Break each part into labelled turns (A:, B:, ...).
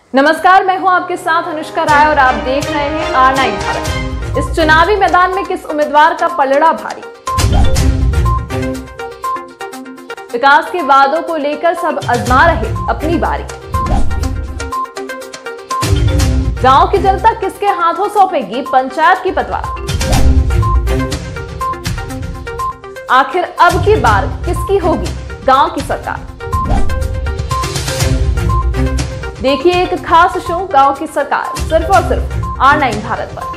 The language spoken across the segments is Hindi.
A: नमस्कार, मैं हूं आपके साथ अनुष्का राय और आप देख रहे हैं R9 भारत। इस चुनावी मैदान में किस उम्मीदवार का पलड़ा भारी? विकास के वादों को लेकर सब आजमा रहे अपनी बारी। गांव की जनता किसके हाथों सौंपेगी पंचायत की पटवारी? आखिर अब की बार किसकी होगी गांव की सरकार? देखिए एक खास शो गांव की सरकार, सिर्फ और सिर्फ R9 भारत पर।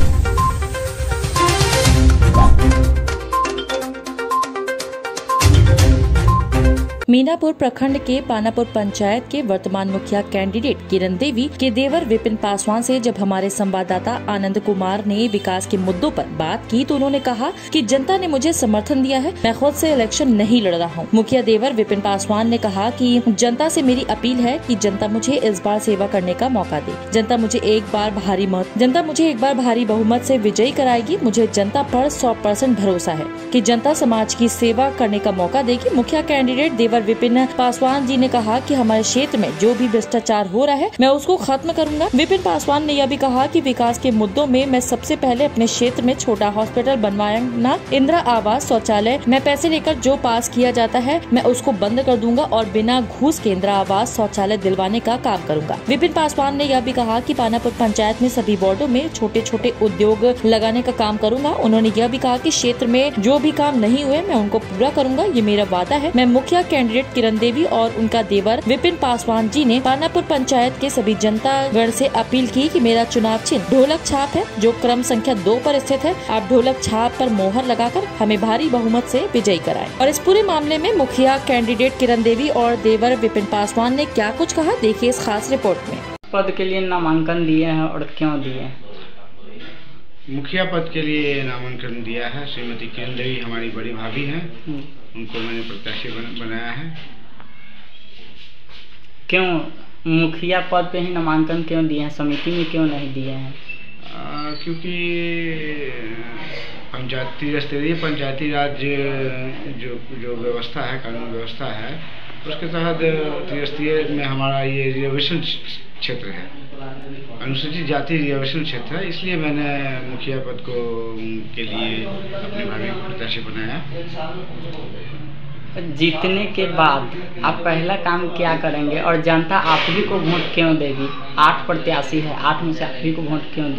B: मीनापुर प्रखंड के पानापुर पंचायत के वर्तमान मुखिया कैंडिडेट किरण देवी के देवर विपिन पासवान से जब हमारे संवाददाता आनंद कुमार ने विकास के मुद्दों पर बात की तो उन्होंने कहा कि जनता ने मुझे समर्थन दिया है, मैं खुद से इलेक्शन नहीं लड़ रहा हूं। मुखिया देवर विपिन पासवान ने कहा कि जनता से मेरी अपील है कि जनता मुझे इस बार सेवा करने का मौका दे। जनता मुझे एक बार भारी बहुमत से विजयी कराएगी। मुझे जनता पर 100% भरोसा है कि जनता समाज की सेवा करने का मौका देगी। मुखिया कैंडिडेट देवर विपिन पासवान जी ने कहा कि हमारे क्षेत्र में जो भी भ्रष्टाचार हो रहा है मैं उसको खत्म करूंगा। विपिन पासवान ने यह भी कहा कि विकास के मुद्दों में मैं सबसे पहले अपने क्षेत्र में छोटा हॉस्पिटल बनवाना, इंदिरा आवास, शौचालय में पैसे लेकर जो पास किया जाता है मैं उसको बंद कर दूंगा और बिना घूस के इंदिरा आवास शौचालय दिलवाने का काम करूंगा। विपिन पासवान ने यह भी कहा कि पानापुर पंचायत में सभी वार्डो में छोटे छोटे उद्योग लगाने का काम करूंगा। उन्होंने यह भी कहा कि क्षेत्र में जो भी काम नहीं हुए मैं उनको पूरा करूंगा, ये मेरा वादा है। मैं मुखिया कैंडिडेट किरण देवी और उनका देवर विपिन पासवान जी ने पानापुर पंचायत के सभी जनतागण से अपील की कि मेरा चुनाव चिन्ह ढोलक छाप है जो क्रम संख्या 2 पर स्थित है। आप ढोलक छाप पर मोहर लगाकर हमें भारी बहुमत से विजयी कराएं। और इस पूरे मामले में मुखिया कैंडिडेट किरण देवी और देवर विपिन पासवान ने क्या कुछ कहा, देखिए इस खास रिपोर्ट में।
C: पद के लिए नामांकन दिए हैं और क्यों दिए?
D: मुखिया पद के लिए नामांकन दिया है श्रीमती किरण देवी, हमारी बड़ी भाभी हैं, उनको मैंने प्रत्याशी बनाया है।
C: क्यों मुखिया पद पे ही नामांकन क्यों दिए हैं, समिति में क्यों नहीं दिए हैं?
D: क्योंकि पंचायती राज जो व्यवस्था है, कानून व्यवस्था है, उसके तहत त्रिस्तरीय में हमारा ये रिजर्वेशन क्षेत्र है, अनुसूचित जाति रिजर्वेशन क्षेत्र है, इसलिए मैंने मुखिया पद के लिए अपने भाभी को प्रत्याशी बनाया।
C: जीतने के बाद आप पहला काम क्या करेंगे और जनता आप ही को वोट क्यों देगी? 8 प्रत्याशी है, 8 में से आप ही को वोट क्यों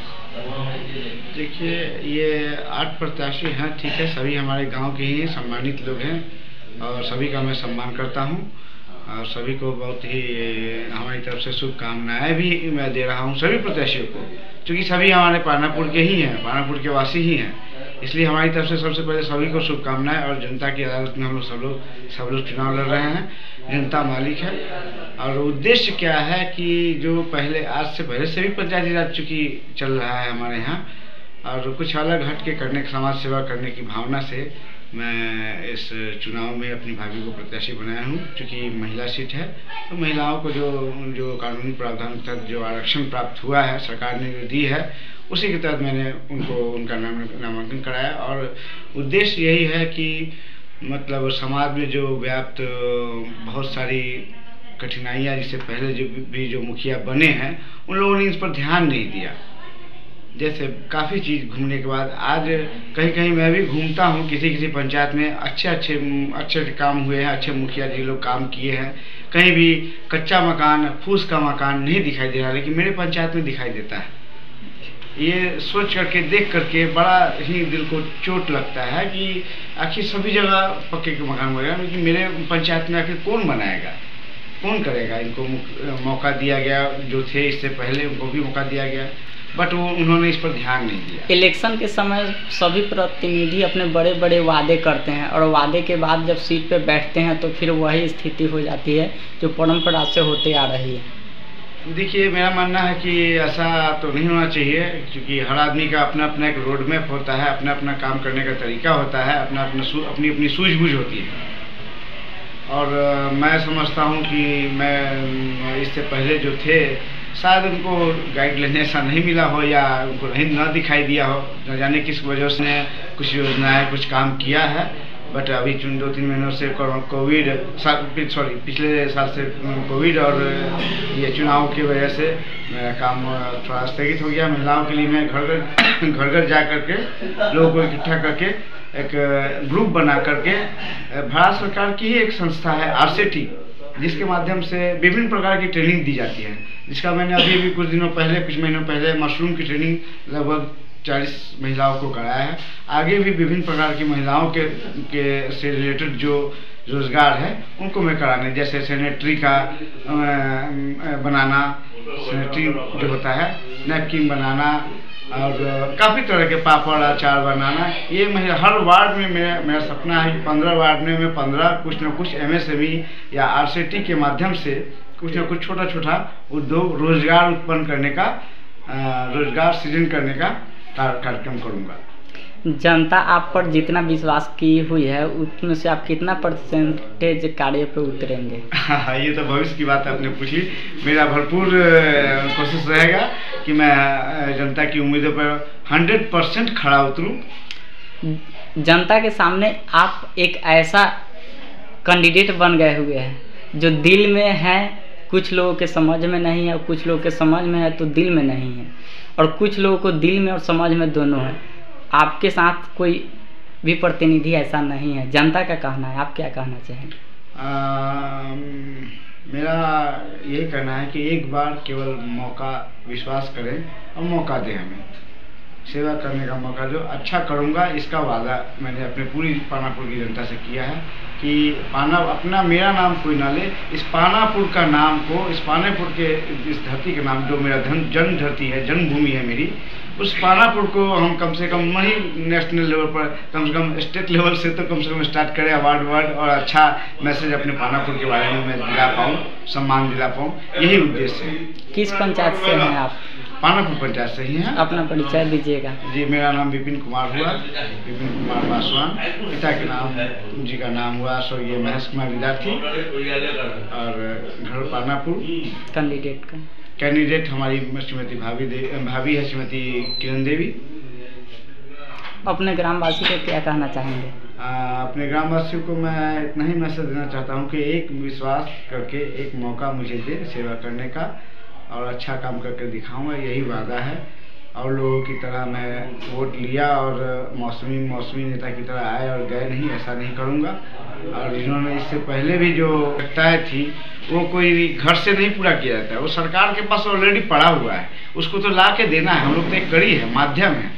C: देगी?
D: देखिए ये 8 प्रत्याशी हैं, ठीक है, सभी हमारे गांव के ही सम्मानित लोग हैं और सभी का मैं सम्मान करता हूं और सभी को बहुत ही हमारी तरफ से शुभकामनाएं भी मैं दे रहा हूं सभी प्रत्याशियों को, क्योंकि सभी हमारे पानापुर के ही हैं, पानापुर के वासी ही हैं, इसलिए हमारी तरफ से सबसे पहले सभी को शुभकामनाएं। और जनता की अदालत में हम लोग सब लोग चुनाव लड़ रहे हैं, जनता मालिक है। और उद्देश्य क्या है कि जो आज से पहले सभी पंचायती राज चूँकि चल रहा है हमारे यहाँ, और कुछ अलग हट के समाज सेवा करने की भावना से मैं इस चुनाव में अपनी भाभी को प्रत्याशी बनाया हूँ। क्योंकि महिला सीट है तो महिलाओं को जो कानूनी प्रावधान के तहत जो आरक्षण प्राप्त हुआ है, सरकार ने जो दी है, उसी के तहत मैंने उनका नामांकन कराया। और उद्देश्य यही है कि मतलब समाज में जो व्याप्त बहुत सारी कठिनाइयाँ, जिससे पहले जो मुखिया बने हैं उन लोगों ने इस पर ध्यान नहीं दिया। जैसे काफ़ी चीज़ घूमने के बाद आज कहीं मैं भी घूमता हूँ, किसी पंचायत में अच्छे काम हुए हैं, अच्छे मुखिया जी लोग काम किए हैं, कहीं भी कच्चा मकान, फूस का मकान नहीं दिखाई दे रहा, लेकिन मेरे पंचायत में दिखाई देता है। ये सोच करके देख करके बड़ा ही दिल को चोट लगता है कि आखिर सभी जगह पक्के के मकान बनेगा, लेकिन मेरे पंचायत में आखिर कौन बनाएगा, कौन करेगा? इनको मौका दिया गया, जो थे इससे पहले उनको भी मौका दिया गया, बट उन्होंने इस पर ध्यान नहीं दिया।
C: इलेक्शन के समय सभी प्रतिनिधि अपने बड़े बड़े वादे करते हैं और वादे के बाद जब सीट पे बैठते हैं तो फिर वही स्थिति हो जाती है जो परंपरा से होते आ रही है।
D: देखिए मेरा मानना है कि ऐसा तो नहीं होना चाहिए, क्योंकि हर आदमी का अपना अपना एक रोड मैप होता है, अपना अपना काम करने का तरीका होता है, अपनी सूझबूझ होती है। और मैं समझता हूँ कि मैं इससे पहले जो थे शायद उनको गाइडलाइन ऐसा नहीं मिला हो या उनको नहीं दिखाई दिया हो, न जाने किस वजह से कुछ योजनाएं कुछ काम किया है, बट अभी 2-3 महीनों से कोविड पिछले साल से कोविड और ये चुनाव की वजह से मेरा काम थोड़ा स्थगित हो गया। महिलाओं के लिए मैं घर घर जा करके लोगों को इकट्ठा करके एक ग्रुप बना करके, भारत सरकार की ही एक संस्था है RCT, जिसके माध्यम से विभिन्न प्रकार की ट्रेनिंग दी जाती है, जिसका मैंने अभी भी कुछ महीनों पहले मशरूम की ट्रेनिंग लगभग 40 महिलाओं को कराया है। आगे भी विभिन्न प्रकार की महिलाओं के से रिलेटेड जो रोजगार है उनको मैं कराने, जैसे सैनिटरी का बनाना, सैनिटरी जो होता है, नैपकिन बनाना और काफ़ी तरह के पापड़ अचार बनाना। ये हर वार्ड में मेरा सपना है कि 15 वार्ड में मैं 15 कुछ न कुछ MSME या RCT के माध्यम से कुछ न कुछ छोटा छोटा उद्योग, रोजगार उत्पन्न करने का, रोजगार सृजन करने का कार्यक्रम करूँगा।
C: जनता आप पर जितना विश्वास की हुई है उसमें से आप कितना % कार्य पे उतरेंगे?
D: ये तो भविष्य की बात आपने पूछी। मेरा भरपूर कोशिश रहेगा कि मैं जनता की उम्मीदों पर 100% खड़ा उतरूं।
C: जनता के सामने आप एक ऐसा कैंडिडेट बन गए हुए हैं जो दिल में है, कुछ लोगों के समझ में नहीं है, और कुछ लोगों के समझ में है तो दिल में नहीं है, और कुछ लोगों को दिल में और समझ में दोनों है। आपके साथ कोई भी प्रतिनिधि ऐसा नहीं है। जनता का कहना है, आप क्या कहना चाहेंगे?
D: मेरा यही कहना है कि एक बार केवल मौका, विश्वास करें और मौका दें, हमें सेवा करने का मौका दो। अच्छा करूँगा इसका वादा मैंने अपने पूरी पानापुर की जनता से किया है कि मेरा नाम कोई ना ले, इस पानापुर का नाम को, इस पानापुर के इस धरती का नाम जो मेरा जन्म धरती है, जन्मभूमि है मेरी, उस पानापुर को हम कम से कम वही नेशनल लेवल पर, कम से कम स्टेट लेवल से तो कम से कम स्टार्ट करें, अवार्ड और अच्छा मैसेज अपने पानापुर के बारे में मैं दिला पाऊँ, सम्मान दिला पाऊँ, यही उद्देश्य है।
C: किस पंचायत से हैं आप?
D: पानापुर पंचायत से ही हैं।
C: अपना परिचय दीजिएगा।
D: जी, मेरा नाम विपिन कुमार हुआ, विपिन कुमार पासवान। पिता के नाम जी का नाम हुआ स्वर्गीय महेश कुमार विद्यार्थी, और घर पानापुर। कैंडिडेट हमारी श्रीमती भाभी है, श्रीमती किरण देवी।
C: अपने ग्रामवासी को क्या कहना चाहेंगे?
D: अपने ग्रामवासियों को मैं इतना ही मैसेज देना चाहता हूँ कि एक विश्वास करके एक मौका मुझे दे सेवा करने का, और अच्छा काम करके दिखाऊंगा, यही वादा है। और लोगों की तरह मैं वोट लिया और मौसमी नेता की तरह आए और गए नहीं, ऐसा नहीं करूंगा। और जिन्होंने इससे पहले भी जो तय थी वो कोई घर से नहीं पूरा किया जाता है, वो सरकार के पास ऑलरेडी पड़ा हुआ है, उसको तो ला के देना है। हम लोग तो एक कड़ी है, माध्यम है।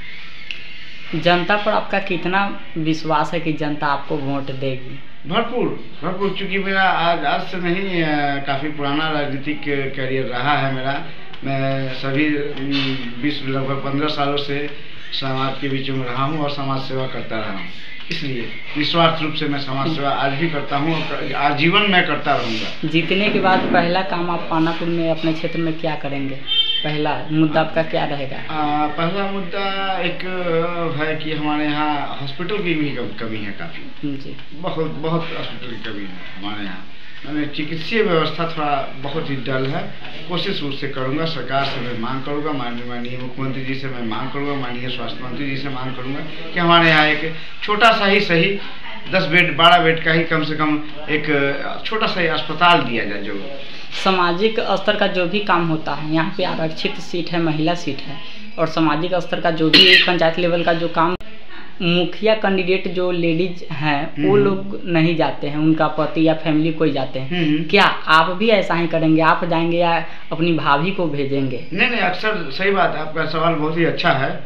C: जनता पर आपका कितना विश्वास है कि जनता आपको वोट देगी?
D: भरपूर, चूँकि मेरा आज से नहीं, काफ़ी पुराना राजनीतिक करियर रहा है मेरा। मैं सभी लगभग 15 सालों से समाज के बीच में रहा हूँ और समाज सेवा करता रहा हूँ, इसलिए निस्वार्थ रूप से मैं समाज सेवा आज भी करता हूँ और आजीवन मैं करता रहूँगा।
C: जीतने के बाद पहला काम आप पानापुर में अपने क्षेत्र में क्या करेंगे? पहला मुद्दा आपका क्या रहेगा?
D: पहला मुद्दा एक है कि हमारे यहाँ हॉस्पिटल की भी कमी है काफ़ी जी, बहुत हॉस्पिटल की कमी है हमारे यहाँ। मैंने चिकित्सीय व्यवस्था थोड़ा बहुत ही डल है। कोशिश उससे करूँगा, सरकार से मैं मांग करूँगा, माननीय मुख्यमंत्री जी से मैं मांग करूँगा, माननीय स्वास्थ्य मंत्री जी से मांग करूँगा कि हमारे यहाँ एक छोटा सा ही सही 10 बेड 12 बेड का ही कम से कम एक छोटा सा ही अस्पताल दिया जाए। जो
C: सामाजिक स्तर का जो भी काम होता है, यहाँ पे आरक्षित सीट है, महिला सीट है, और सामाजिक स्तर का जो भी पंचायत लेवल का जो काम, मुखिया कैंडिडेट जो लेडीज हैं वो लोग नहीं जाते हैं, उनका पति या फैमिली कोई जाते हैं। क्या आप भी ऐसा ही करेंगे? आप जाएंगे या अपनी भाभी को भेजेंगे?
D: नहीं, अक्सर सही बात है, आपका सवाल बहुत ही अच्छा है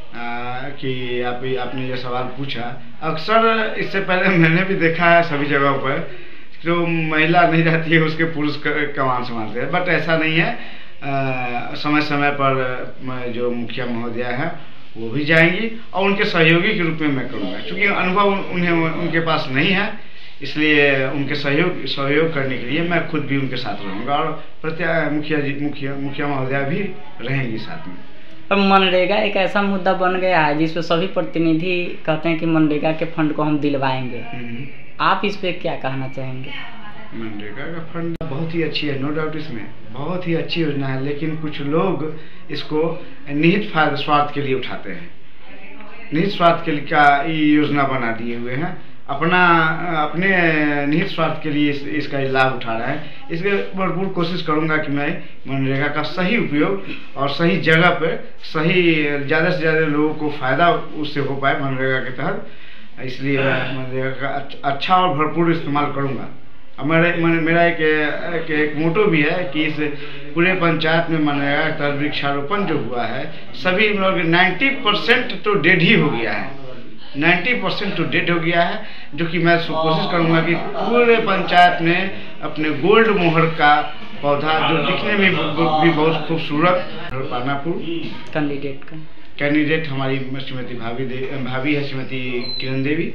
D: कि आपने ये सवाल पूछा। अक्सर इससे पहले मैंने भी देखा है सभी जगहों पर जो महिला नहीं रहती है उसके पुरुष कमान संभालते हैं, बट ऐसा नहीं है। समय समय पर जो मुखिया महोदया है वो भी जाएंगी और उनके सहयोगी के रूप में मैं करूँगा, क्योंकि अनुभव उनके पास नहीं है, इसलिए उनके सहयोग करने के लिए मैं खुद भी उनके साथ रहूँगा और मुखिया महोदया भी रहेंगी साथ में।
C: अब मनरेगा एक ऐसा मुद्दा बन गया है जिसमें सभी प्रतिनिधि कहते हैं कि मनरेगा के फंड को हम दिलवाएंगे, आप इस पे क्या कहना चाहेंगे?
D: मनरेगा का फंड बहुत ही अच्छी है, नो डाउट, इसमें बहुत ही अच्छी योजना है, लेकिन कुछ लोग इसको निहित स्वार्थ के लिए उठाते हैं, निहित स्वार्थ के लिए क्या योजना बना दिए हुए हैं। अपने निहित स्वार्थ के लिए इसका लाभ उठा रहा है। इसके भरपूर कोशिश करूंगा कि मैं मनरेगा का सही उपयोग और सही जगह पर सही ज़्यादा से ज़्यादा लोगों को फ़ायदा उससे हो पाए मनरेगा के तहत, इसलिए मैं मनरेगा का अच्छा और भरपूर इस्तेमाल करूंगा। और मेरा एक मोटो भी है कि इस पूरे पंचायत में मनरेगा का वृक्षारोपण जो हुआ है, सभी लोग 90% तो डेड ही हो गया है, 90% तो डेड हो गया है, जो कि मैं कोशिश करूंगा कि पूरे पंचायत में अपने गोल्ड मोहर का पौधा जो दिखने में भी बहुत खूबसूरत, पानापुर कैंडिडेट हमारी श्रीमती भाभी है, श्रीमती किरण देवी।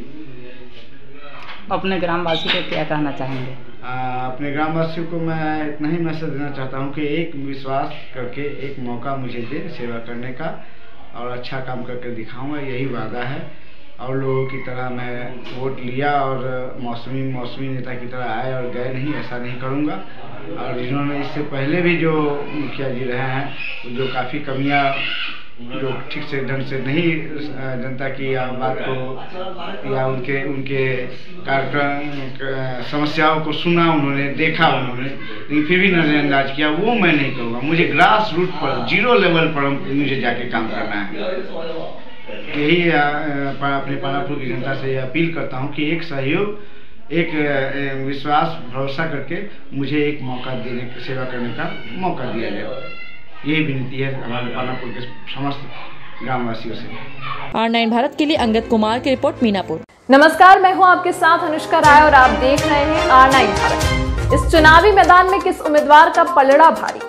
C: अपने ग्रामवासी को क्या कहना चाहेंगे?
D: अपने ग्रामवासियों को मैं इतना ही मैसेज देना चाहता हूँ कि एक विश्वास करके एक मौका मुझे दे सेवा करने का, और अच्छा काम करके दिखाऊंगा, यही वादा है। और लोगों की तरह मैं वोट लिया और मौसमी नेता की तरह आए और गए नहीं, ऐसा नहीं करूंगा। और इन्होंने इससे पहले भी जो मुखिया जी रहे हैं, जो काफ़ी कमियां जो ठीक से ढंग से नहीं जनता की बात को या उनके कार्यक्रम समस्याओं को सुना उन्होंने, देखा उन्होंने, लेकिन फिर भी नज़रअंदाज किया, वो मैं नहीं करूँगा। मुझे ग्रास रूट पर, 0 लेवल पर मुझे जाके काम करना है। यही अपने पानापुर की जनता से अपील करता हूँ कि एक सहयोग, एक विश्वास, भरोसा करके मुझे एक मौका देने, सेवा करने का मौका दिया जाए। यही विनती है हमारे पानापुर के समस्त ग्रामवासियों से।
B: R9 भारत के लिए अंगद कुमार की रिपोर्ट, मीनापुर।
A: नमस्कार, मैं हूं आपके साथ अनुष्का राय और आप देख रहे हैं R9 भारत। इस चुनावी मैदान में किस उम्मीदवार का पलड़ा भारी?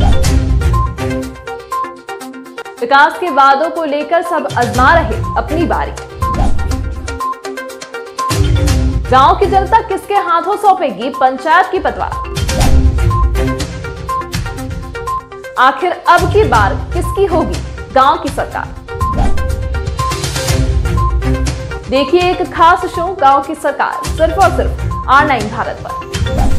A: विकास के वादों को लेकर सब आजमा रहे अपनी बारी। गांव की जनता किसके हाथों सौंपेगी पंचायत की पदभार? आखिर अब की बार किसकी होगी गांव की सरकार? देखिए एक खास शो गांव की सरकार, सिर्फ और सिर्फ R9 भारत पर।